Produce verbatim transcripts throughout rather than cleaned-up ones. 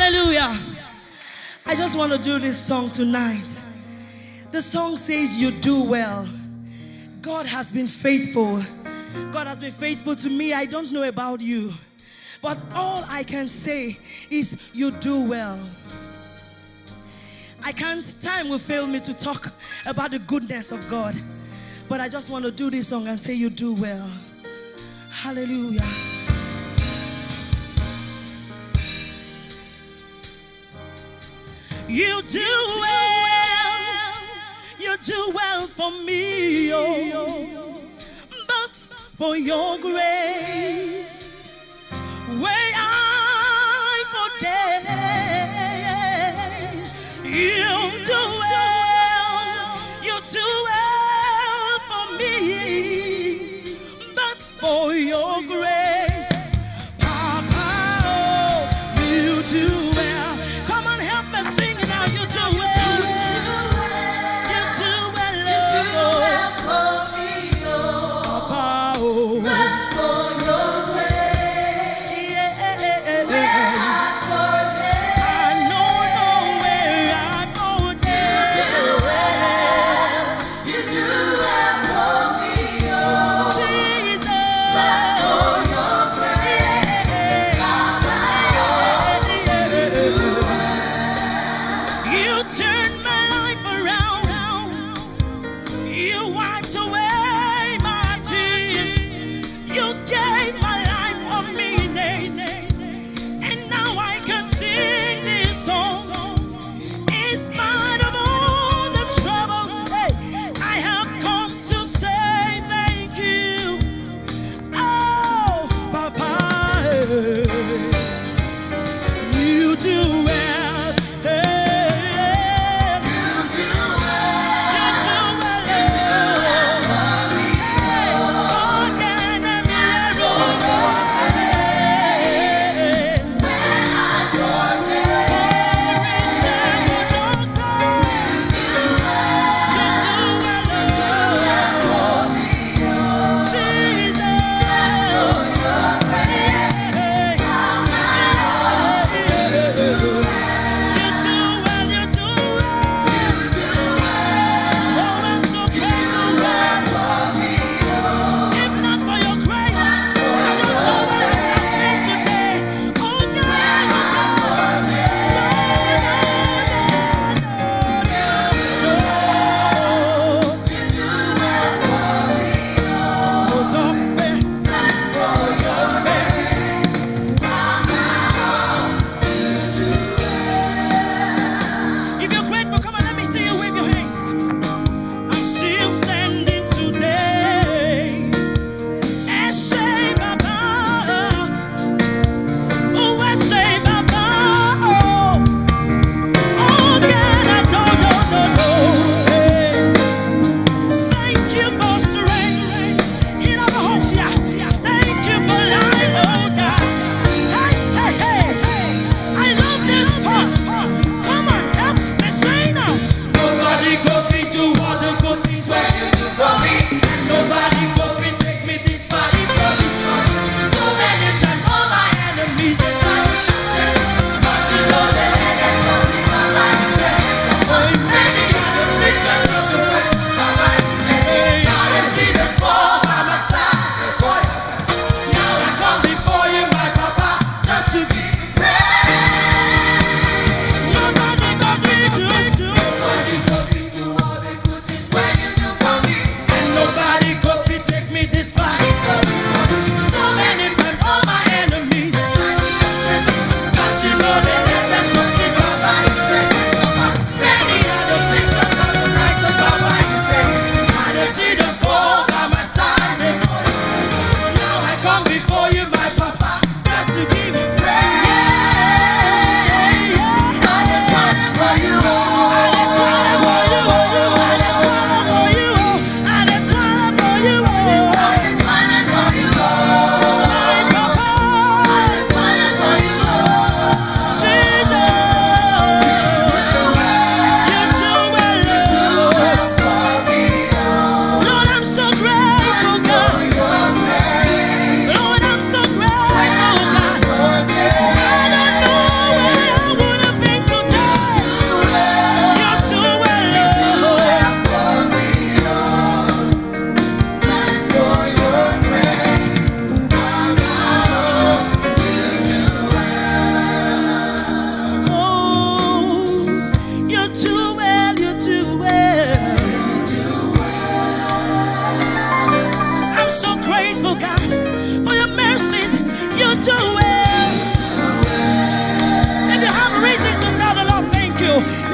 Hallelujah. I just want to do this song tonight. The song says you do well. God has been faithful. God has been faithful to me. I don't know about you, but all I can say is you do well. I can't, time will fail me to talk about the goodness of God, but I just want to do this song and say you do well. Hallelujah. You do well, you do well for me, oh, but for your grace, where I for days, you do well, you do well for me, but for your grace, Papa, oh, you do well. Come on, help me sing it now. You do well. You do well. You do well for me, oh, Papa, oh, but for your grace,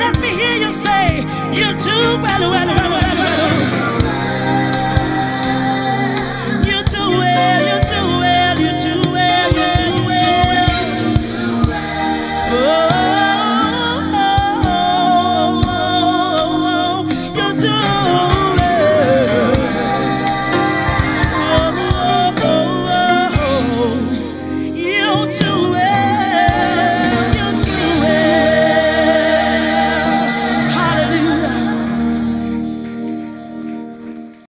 Let me hear you say, you do well, well, well, well, well. You do well, you do well, you do well, you do well. Oh, oh, oh, oh, you do well. Oh, oh, oh, oh, you do well.